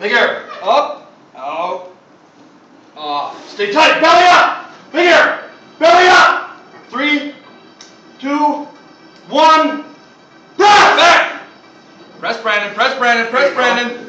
Big air. Up. Out. Off. Stay tight. Belly up. Big air. Belly up. 3, 2, 1. Breath. Back. Press Brandon. Press Brandon. Press Brandon.